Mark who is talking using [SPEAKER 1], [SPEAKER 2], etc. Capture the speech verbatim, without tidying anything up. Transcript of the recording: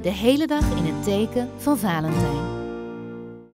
[SPEAKER 1] De hele dag in het teken van Valentijn.